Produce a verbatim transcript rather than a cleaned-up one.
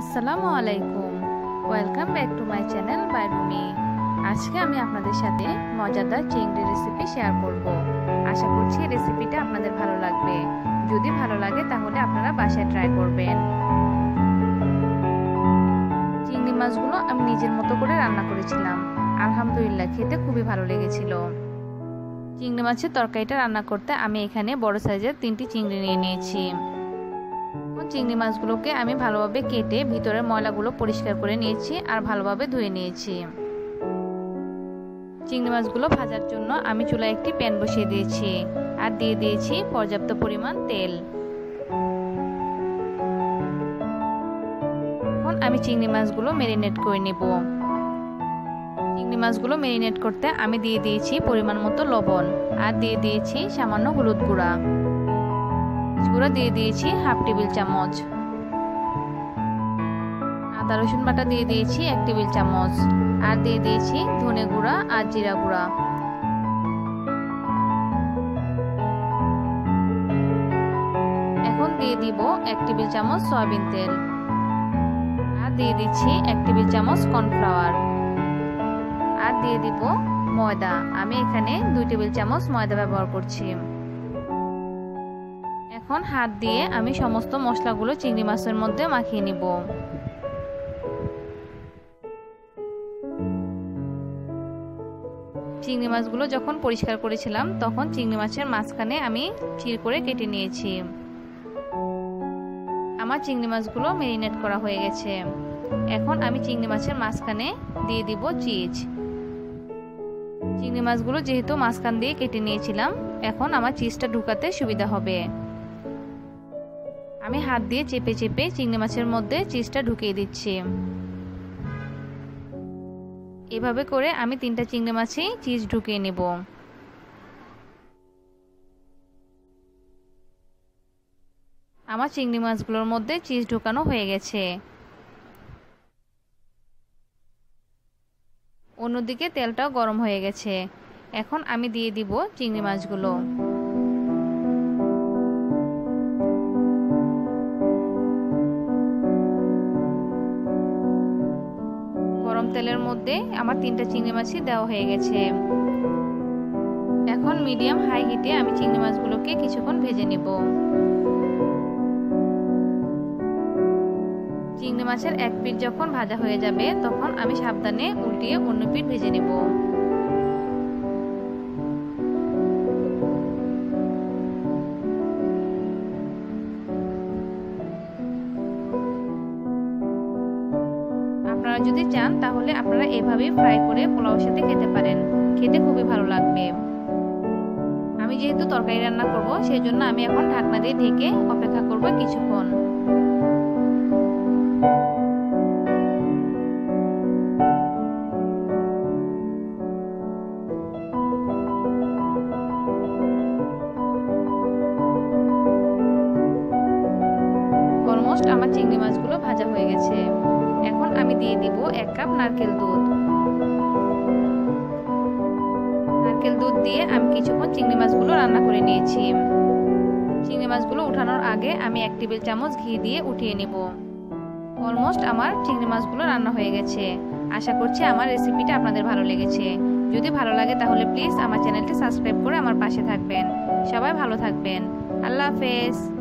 আসসালামু আলাইকুম, welcome back to my channel by Rumi. আজকে আমি আপনাদের সাথে মজাদার চিংড়ি রেসিপি শেয়ার করব। আশা করছি রেসিপিটা আপনাদের ভালো লাগবে। যদি ভালো লাগে তাহলে আপনারা বাসায় ট্রাই করবেন। চিংড়ি মাছগুলো আমি নিজের মতো করে রান্না করেছিলাম, আলহামদুলিল্লাহ খেতে খুবই ভালো লেগেছিল। চিংড়ি মাছের তরকারিটা রান্না করতে আমি এখানে বড় সাইজের তিনটি চিংড়ি নিয়ে নিয়েছি। চিংড়ি মাছগুলোকে আমি ভালোভাবে কেটে ভিতরের ময়লাগুলো পরিষ্কার করে নিয়েছি আর ভালোভাবে ধুয়ে নিয়েছি। চিংড়ি মাছগুলো ভাজার জন্য আমি চুলায় একটি প্যান বসিয়ে দিয়েছি আর দিয়ে দিয়েছি পর্যাপ্ত পরিমাণ তেল। এখন আমি চিংড়ি মাছগুলো ম্যারিনেট করে নেব। চিংড়ি মাছগুলো ম্যারিনেট করতে আমি দিয়ে দিয়েছি পরিমাণ মতো লবণ আর দিয়ে দিয়েছি সামান্য হলুদ গুঁড়া। গুঁড়া দিয়ে দিয়েছি হাফ টেবিল চামচ। আদা রসুন বাটা দিয়ে দিয়েছি এক টেবিল চামচ আর দিয়ে দিয়েছি ধনে গুঁড়া আর জিরা গুঁড়া। এখন দিয়ে দিব এক টেবিল চামচ সয়াবিন তেল আর দিয়ে দিচ্ছি এক টেবিল চামচ কর্নফ্লাওয়ার আর দিয়ে দিব ময়দা। আমি এখানে দুই টেবিল চামচ ময়দা ব্যবহার করছি। এখন হাত দিয়ে আমি সমস্ত মশলাগুলো চিংড়ি মাছের মধ্যে মাখিয়ে নিব। চিংড়ি মাছগুলো যখন পরিষ্কার করেছিলাম তখন চিংড়ি মাছের মাঝখানে আমি চির করে কেটে নিয়েছি। আমার চিংড়ি মাছগুলো ম্যারিনেট করা হয়ে গেছে। এখন আমি চিংড়ি মাছের মাঝখানে দিয়ে দিব চিজ। চিংড়ি মাছগুলো যেহেতু মাঝখান দিয়ে কেটে নিয়েছিলাম, এখন আমার চিজটা ঢুকাতে সুবিধা হবে। আমি হাত দিয়ে চেপে চেপে চিংড়ি মাছের মধ্যে চিজটা ঢুকিয়ে দিচ্ছি। এভাবে করে আমি তিনটা চিংড়ি মাছেই চিজ ঢুকিয়ে নেব। আমার চিংড়ি মাছগুলোর মধ্যে চিজ ঢুকানো হয়ে গেছে। অন্যদিকে তেলটাও গরম হয়ে গেছে। এখন আমি দিয়ে দিব চিংড়ি মাছগুলো। তেলের মধ্যে আমার তিনটা চিংড়ি মাছই দেওয়া হয়ে গেছে। এখন মিডিয়াম হাই হিটে আমি চিংড়ি মাছগুলোকে কিছুক্ষণ ভেজে নিব। চিংড়ি মাছের এক পিঠ যখন ভাজা হয়ে যাবে তখন আমি সাবধানে উল্টিয়ে অন্য পিঠ ভেজে নেব। আপনারা যদি চান তাহলে আপনারা এভাবে ফ্রাই করে পোলাওর সাথে খেতে পারেন, খেতে খুবই ভালো লাগবে। আমি যেহেতু তরকারি রান্না করব সেই জন্য আমি এখন ঢাকনা দিয়ে ঢেকে অপেক্ষা করব কিছুক্ষণ। অলমোস্ট আমার চিংড়ি মাছগুলো ভাজা হয়ে গেছে। এখন আমি দিয়ে দিব এক কাপ নারকেল দুধ। নারকেল দুধ দিয়ে আমি কিছুক্ষণ চিংড়ি মাছগুলো রান্না করে নিয়েছি। চিংড়ি মাছগুলো উঠানোর আগে আমি এক টেবিল চামচ ঘি দিয়ে উঠিয়ে নেব। অলমোস্ট আমার চিংড়ি মাছগুলো রান্না হয়ে গেছে। আশা করছি আমার রেসিপিটা আপনাদের ভালো লেগেছে। যদি ভালো লাগে তাহলে প্লিজ আমার চ্যানেলটি সাবস্ক্রাইব করে আমার পাশে থাকবেন। সবাই ভালো থাকবেন। আল্লাহ হাফেজ।